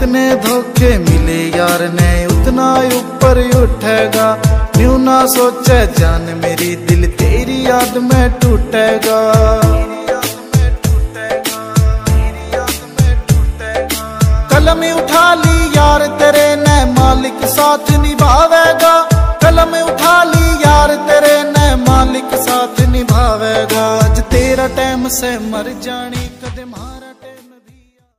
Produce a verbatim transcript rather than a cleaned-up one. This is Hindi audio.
जितने धोखे मिले यार ने उतना ऊपर उठेगा। न्यू ना सोचे जान मेरी दिल तेरी याद में टूटेगा। कलम उठा ली यार तेरे ने मालिक साथ निभावेगा। कलम उठा ली यार तेरे ने मालिक साथ निभावेगा। आज तेरा टाइम से मर जानी कदम